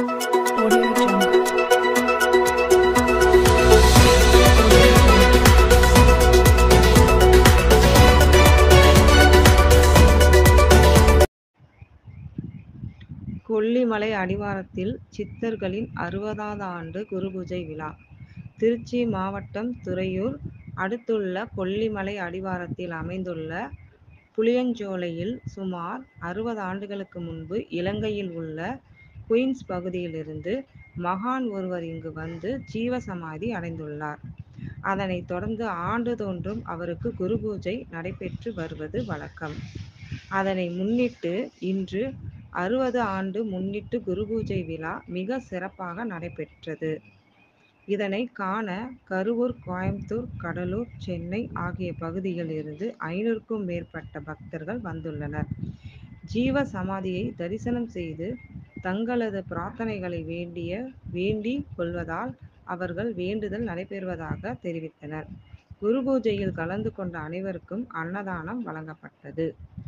Audio Jungle. Kollimalai அடிவாரத்தில் சித்தர்களின் 60வது ஆண்டு குருபூஜை விழா. திருச்சி மாவட்டம் துறையூர் அடுத்துள்ள கொல்லிமலை அடிவாரத்தில் அமைந்துள்ள புளியஞ்சோலையில் சுமார் 60 ஆண்டுகளுக்கு முன்பு இலங்கையில் உள்ள குயின்ஸ் பகுதியிலிருந்து மகான் ஒருவர் இங்கு வந்து ஜீவசமாதி அடைந்துள்ளார். அதனைத் தொடர்ந்து ஆண்டுதோறும் அவருக்கு குருபூஜை நடைபெற்று வருவது வழக்கம். அதனை முன்னிட்டு இன்று 60 ஆண்டு முன்னிட்டு குருபூஜை விழா மிக சிறப்பாக நடைபெற்றது. இதனை காண கரூர், கோயம்புத்தூர், கடலூர், சென்னை ஆகிய பகுதிகளில் இருந்து 500க்கும் மேற்பட்ட பக்தர்கள் வந்துள்ளனர். ஜீவ சமாதியை தரிசனம் செய்து தங்களது பிரார்த்தனைகளை வேண்டிக் கொள்வதால் அவர்கள் வேண்டுதல் நடைபெறுவதாக தெரிவித்தனர். குருபூஜையில் கலந்து கொண்ட அனைவருக்கும் அன்னதானம் வழங்கப்பட்டது.